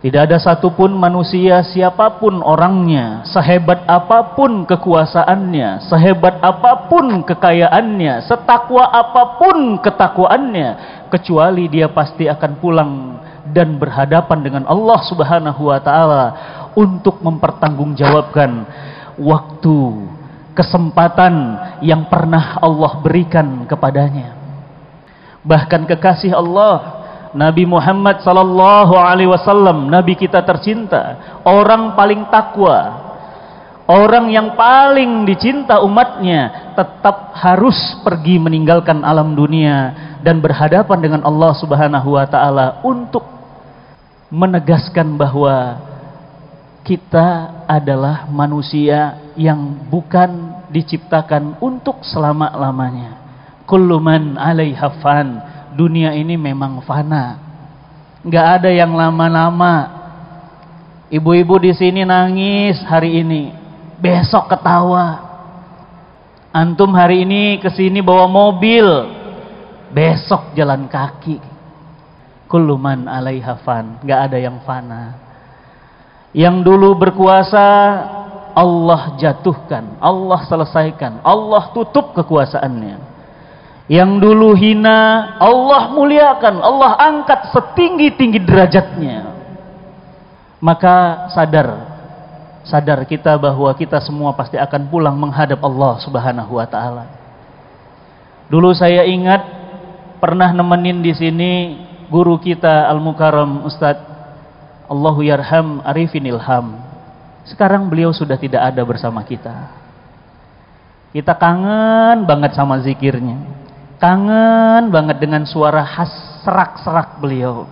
Tidak ada satupun manusia, siapapun orangnya, sehebat apapun kekuasaannya, sehebat apapun kekayaannya, setakwa apapun ketakwaannya, kecuali dia pasti akan pulang dan berhadapan dengan Allah Subhanahu wa taala untuk mempertanggungjawabkan waktu, kesempatan yang pernah Allah berikan kepadanya. Bahkan kekasih Allah Nabi Muhammad sallallahu alaihi wasallam, Nabi kita tercinta, orang paling takwa, orang yang paling dicinta umatnya, tetap harus pergi meninggalkan alam dunia dan berhadapan dengan Allah Subhanahu wa taala untuk menegaskan bahwa kita adalah manusia yang bukan diciptakan untuk selama-lamanya. Kullu man 'alaiha fan. Dunia ini memang fana, nggak ada yang lama-lama. Ibu-ibu di sini nangis hari ini, besok ketawa. Antum hari ini kesini bawa mobil, besok jalan kaki. Kullu man 'alaiha fan, nggak ada yang fana. Yang dulu berkuasa Allah jatuhkan, Allah selesaikan, Allah tutup kekuasaannya. Yang dulu hina, Allah muliakan, Allah angkat setinggi-tinggi derajatnya. Maka sadar kita bahwa kita semua pasti akan pulang menghadap Allah Subhanahu wa taala. Dulu saya ingat pernah nemenin di sini guru kita Al-Mukarram Ustadz Allahu Yarham Arifin Ilham. Sekarang beliau sudah tidak ada bersama kita. Kita kangen banget sama zikirnya. Kangen banget dengan suara khas serak-serak beliau.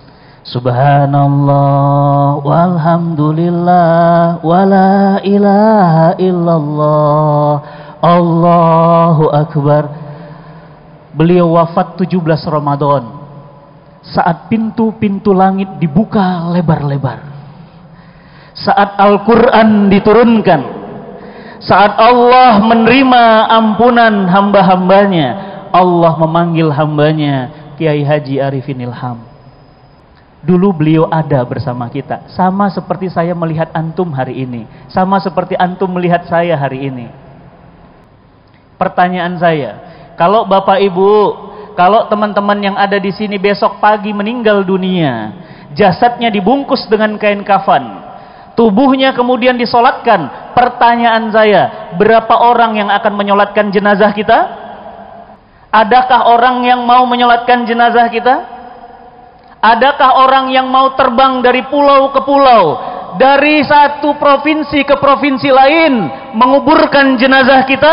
Subhanallah walhamdulillah wala ilaha illallah Allahu akbar. Beliau wafat 17 Ramadan, saat pintu-pintu langit dibuka lebar-lebar, saat Al-Quran diturunkan, saat Allah menerima ampunan hamba-hambanya. Allah memanggil hambanya Kiai Haji Arifin Ilham. Dulu beliau ada bersama kita, sama seperti saya melihat antum hari ini, sama seperti antum melihat saya hari ini. Pertanyaan saya, kalau Bapak Ibu, kalau teman-teman yang ada di sini besok pagi meninggal dunia, jasadnya dibungkus dengan kain kafan, tubuhnya kemudian disolatkan, pertanyaan saya, berapa orang yang akan menyolatkan jenazah kita? Adakah orang yang mau menyolatkan jenazah kita? Adakah orang yang mau terbang dari pulau ke pulau, dari satu provinsi ke provinsi lain, menguburkan jenazah kita?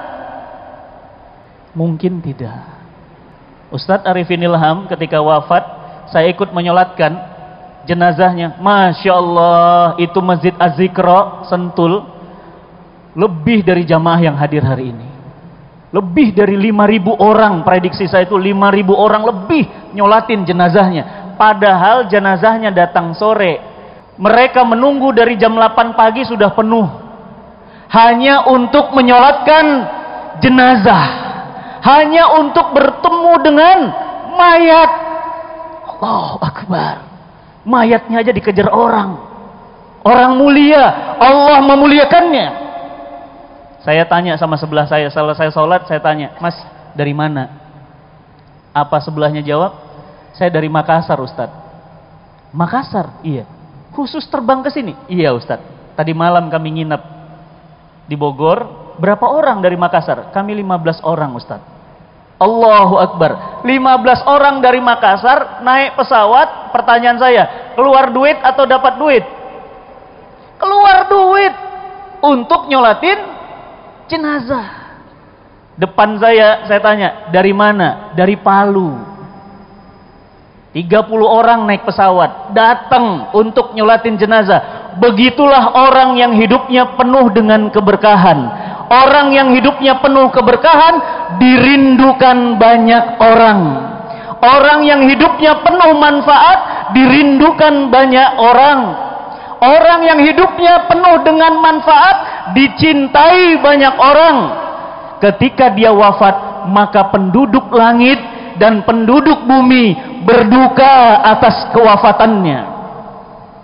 Mungkin tidak. Ustadz Arifin Ilham ketika wafat, saya ikut menyolatkan jenazahnya. Masya Allah, itu Masjid Az-Zikra Sentul, lebih dari jamaah yang hadir hari ini. Lebih dari 5.000 orang, prediksi saya itu 5.000 orang lebih nyolatin jenazahnya. Padahal jenazahnya datang sore. Mereka menunggu dari jam 8 pagi sudah penuh. Hanya untuk menyolatkan jenazah. Hanya untuk bertemu dengan mayat. Allahu Akbar. Mayatnya aja dikejar orang. Orang mulia, Allah memuliakannya. Saya tanya sama sebelah saya, selesai sholat saya tanya, Mas dari mana? Apa sebelahnya jawab? Saya dari Makassar Ustadz. Makassar? Iya. Khusus terbang ke sini? Iya Ustadz. Tadi malam kami nginep di Bogor. Berapa orang dari Makassar? Kami 15 orang Ustadz. Allahu Akbar. 15 orang dari Makassar naik pesawat. Pertanyaan saya, keluar duit atau dapat duit? Keluar duit untuk nyolatin jenazah. Depan saya tanya, dari mana? Dari Palu. 30 orang naik pesawat, datang untuk nyolatin jenazah. Begitulah orang yang hidupnya penuh dengan keberkahan. Orang yang hidupnya penuh keberkahan, dirindukan banyak orang. Orang yang hidupnya penuh manfaat, dirindukan banyak orang. Orang yang hidupnya penuh dengan manfaat, dicintai banyak orang. Ketika dia wafat, maka penduduk langit dan penduduk bumi berduka atas kewafatannya.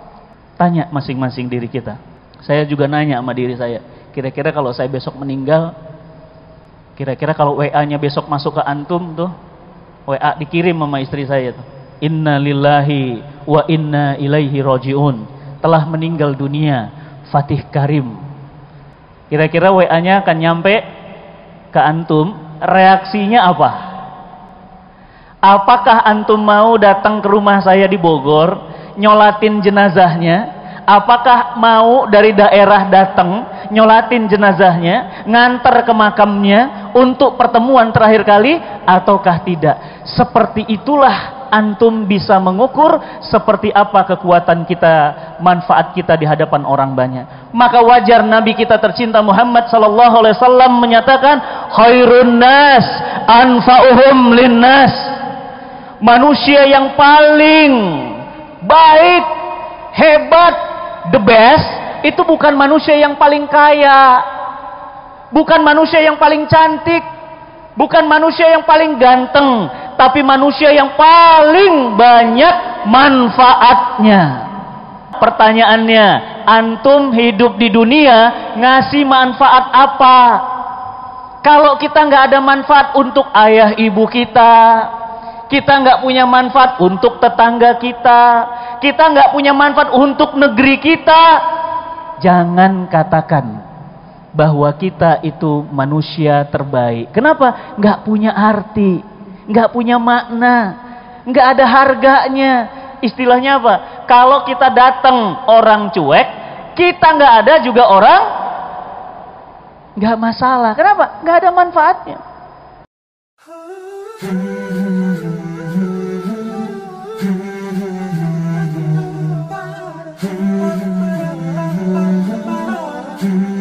Tanya masing-masing diri kita. Saya juga nanya sama diri saya, kira-kira kalau saya besok meninggal, kira-kira kalau WA-nya besok masuk ke antum tuh, WA dikirim sama istri saya tuh, Inna lillahi wa inna ilaihi roji'un, telah meninggal dunia Fatih Karim. Kira-kira WA-nya akan nyampe ke antum, reaksinya apa? Apakah antum mau datang ke rumah saya di Bogor, nyolatin jenazahnya? Apakah mau dari daerah datang, nyolatin jenazahnya, ngantar ke makamnya untuk pertemuan terakhir kali, ataukah tidak? Seperti itulah antum bisa mengukur seperti apa kekuatan kita, manfaat kita di hadapan orang banyak. Maka wajar Nabi kita tercinta Muhammad sallallahu alaihi wasallam menyatakan, khairun nas anfa'uhum linnas. Manusia yang paling baik, hebat, the best, itu bukan manusia yang paling kaya, bukan manusia yang paling cantik, bukan manusia yang paling ganteng, tapi manusia yang paling banyak manfaatnya. Pertanyaannya, antum hidup di dunia ngasih manfaat apa? Kalau kita nggak ada manfaat untuk ayah ibu kita nggak punya manfaat untuk tetangga kita nggak punya manfaat untuk negeri kita, jangan katakan bahwa kita itu manusia terbaik. Kenapa? Nggak punya arti, nggak punya makna, nggak ada harganya. Istilahnya apa? Kalau kita datang orang cuek, kita nggak ada juga orang nggak masalah. Kenapa? Nggak ada manfaatnya. Hmm.